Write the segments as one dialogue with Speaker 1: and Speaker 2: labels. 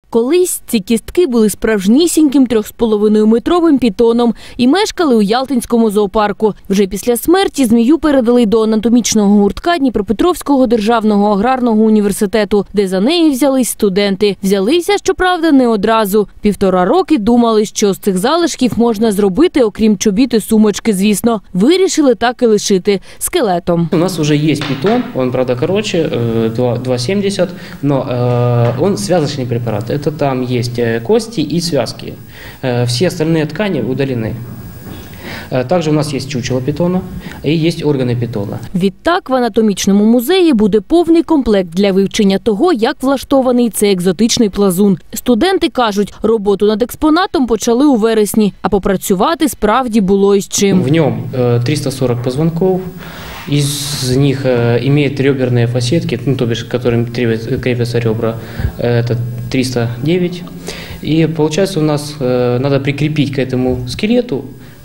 Speaker 1: Колись ці кістки були справжнісіньким 3,5-метровим пітоном і мешкали у Ялтинському зоопарку. Вже після смерті змію передали до анатомічного гуртка Дніпропетровського державного аграрного університету, де за неї взялись студенти. Взялися, щоправда, не одразу. 1,5 роки думали, що з цих залишків можна зробити, окрім чобіт і сумочки, звісно. Вирішили так і лишити – скелетом.
Speaker 2: У нас уже есть питон, он, правда, короче, 2,70, но он связочный препарат. Это там есть кости и связки. Все остальные ткани удалены. Также у нас есть чучело питона и есть органы питона.
Speaker 1: Відтак в анатомічному музеї буде повний комплект для вивчення того, як влаштований цей екзотичний плазун. Студенти кажуть, роботу над експонатом почали у вересні, а попрацювати справді було із чим.
Speaker 2: В нем 340 позвонков. Из них имеет реберные фасетки, ну, то бишь, к которым крепятся ребра, это 309. И получается у нас надо прикрепить к этому скелету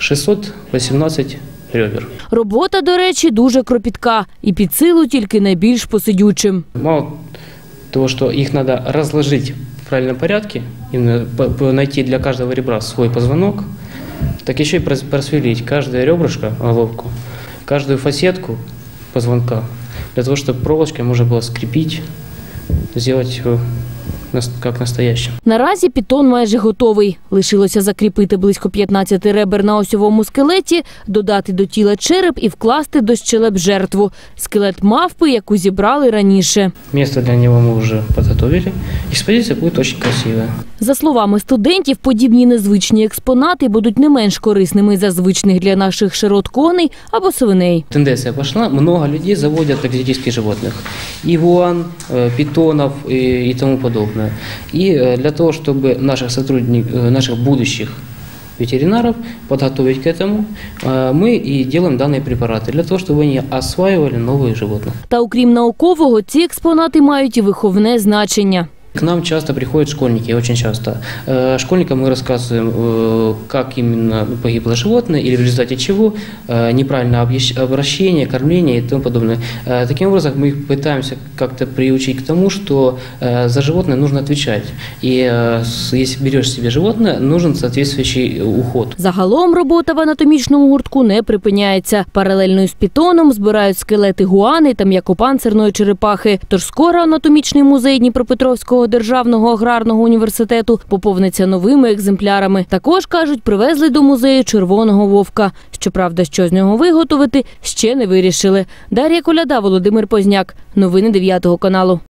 Speaker 2: 618 ребер.
Speaker 1: Робота, до речі, дуже кропітка і під силу тільки найбільш посидючим.
Speaker 2: Мало того, что их надо разложить в правильном порядке, именно найти для каждого ребра свой позвонок, так еще и просверлить каждое ребрышко, головку, каждую фасетку позвонка, для того, чтобы проволочкой можно было скрепить, сделать его як настоящим.
Speaker 1: Наразі пітон майже готовий. Лишилося закріпити близько 15 ребер на осьовому скелеті, додати до тіла череп і вкласти до щелеп жертву. Скелет мавпи, яку зібрали раніше.
Speaker 2: Місце для нього ми вже підготовили. Експозиція буде дуже красива.
Speaker 1: За словами студентів, подібні незвичні експонати будуть не менш корисними за звичних для наших широт коней або свиней.
Speaker 2: Тенденція пішла, багато людей заводять екзотичних животних. Игуан, питонов и тому подобное. И для того, чтобы наших будущих ветеринаров подготовить к этому, мы и делаем данные препараты, для того, чтобы они осваивали новых животных.
Speaker 1: Та окрім наукового, ці експонати мають і виховне значення.
Speaker 2: К нам часто приходят школьники, очень часто. Школьникам мы рассказываем, как именно погибло животное или в результате чего, неправильное обращение, кормление и тому подобное. Таким образом, мы их пытаемся как-то приучить к тому, что за животное нужно отвечать. И если берешь себе животное, нужен соответствующий уход.
Speaker 1: Загалом робота в анатомічному гуртку не припиняється. Паралельно з пітоном збирають скелети гуани та м'якопанцирної черепахи. Тож скоро анатомічний музей Дніпропетровського державного аграрного університету поповниться новими екземплярами. Також, кажуть, привезли до музею червоного вовка. Щоправда, що з нього виготовити, ще не вирішили. Дар'я Коляда, Володимир Позняк. Новини 9 каналу.